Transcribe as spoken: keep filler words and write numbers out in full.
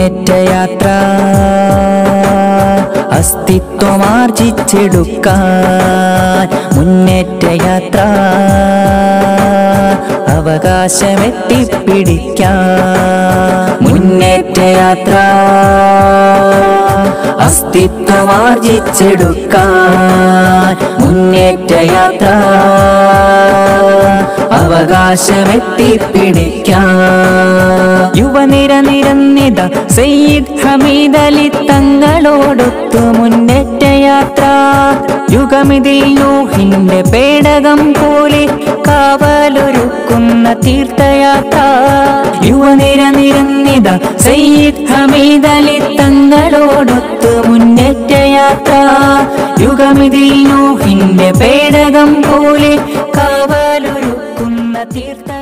മുന്നേറ്റയാത്ര അസ്തിത്വമാർജിച്ചെടുക്കാൻ മുന്നേറ്റയാത്ര അവകാശമെത്തിപ്പിടിക്കാൻ മുന്നേറ്റയാത്ര അസ്തിത്വമാർജിച്ചെടുക്കാൻ മുന്നേറ്റയാത്ര അവകാശമെത്തിപ്പിടിക്കാൻ യുവനിര നിരന്നിത സയ്യിദ് ഹമീദ് അലി തങ്ങളോടൊത്തു മുന്നേറ്റയാത്ര യുഗമിതിൽ നൂഹിന്റെ പേടകം പോലെ കാവലൊരുക്കുന്ന തീർത്ഥയാത്ര യുവനിര നിരന്നിത സയ്യിദ് ഹമീദ് അലി തങ്ങളോടൊത്തു മുന്നേറ്റയാത്ര യുഗമിതിൽ നൂഹിന്റെ പേടകം പോലെ കാവലൊരുക്കുന്ന തീർത്ഥ